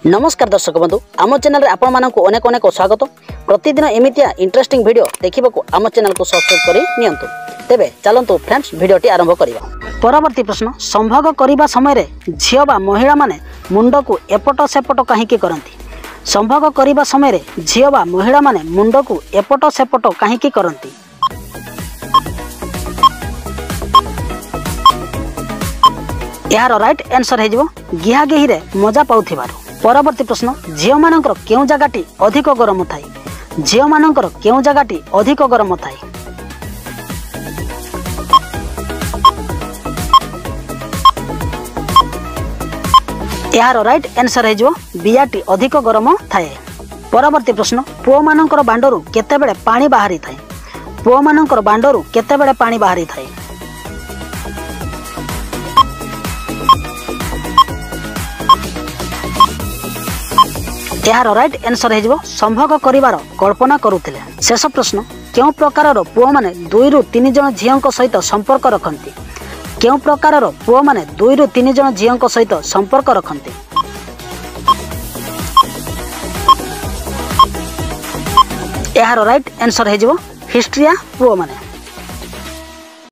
नमस्कार दर्शक बंधु आम चैनल रे आपण मानक अनेक अनेक स्वागत। प्रतिदिन एमितिया इंटरेस्टिंग वीडियो देखिबा को आम चैनल को सब्सक्राइब करी नियंतु। तेबे चलंतु फ्रेंड्स वीडियोटी आरंभ करिबा। परवर्ती प्रश्न, संभोग करिबा समय रे झियो बा महिला माने मुंड को एपट सेपट काहे की करंती? संभोग करिबा समय रे झियो बा महिला माने मुंड को एपट सेपट काहे की करंती? यार राइट आंसर है जो गिहा गेही रे मजा पाउथिबारो। परवर्ती प्रश्न, झियो मानकर केउ जगाटी अधिक गरम थाए? झियो मानकर केउ जगाटी अधिक गरम थाए? यार राइट आंसर है जो बियाटी अधिक गरम थाए। परवर्ती प्रश्न, पुओ मानकर बांडरू केते बेले पानी बाहरी थाए? पुओ मानकर बांडरू केते बेले पानी बाहरी थाए? यार राइट आंसर है जो संभोग करिवार कल्पना करुथिले। शेष प्रश्न, केउ प्रकारर पुओ माने 2 रु 3 जन झियोंक सहित संपर्क रखंती? केउ प्रकारर पुओ माने 2 रु 3 जन झियोंक सहित संपर्क रखंती? यार राइट आंसर है जो हिस्ट्रिया पुओ माने।